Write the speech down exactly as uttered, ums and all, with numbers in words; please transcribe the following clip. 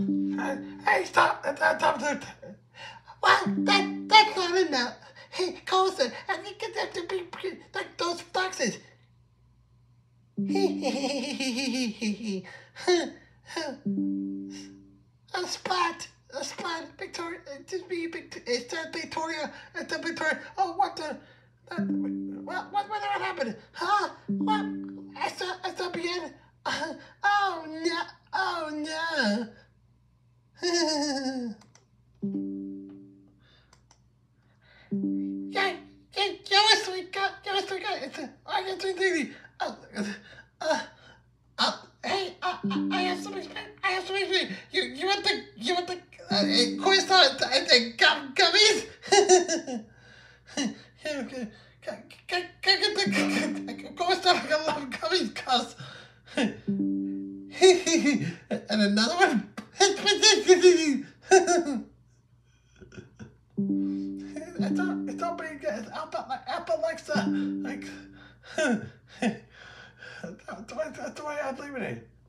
Hey, hey, stop! Stop! Stop! Well, that that's not enough. Hey, Colson, I think it have to be like those foxes. A spot, a spot, Victoria. Just be Victoria. It's not Victoria. It's not Victoria. Oh, what the? That, what, what, what happened? Huh? What? I saw, I saw bien. Uh, oh no! Oh no! Yeah, yeah, yeah, listen, we got, yeah, listen, we got, it's a, I got three thirty. Uh, uh, uh, hey, uh, I have something, I have something for you. You, you want the, you want the, uh, quiz on, uh, the gum, gummies? Yeah, okay. Can, can, can get the, go stop, I love gummies, cuz. And another one. It's not, it's not being good. It's Apple, like, Apple likes to, like, that's the way, that's the way I'd leave it in.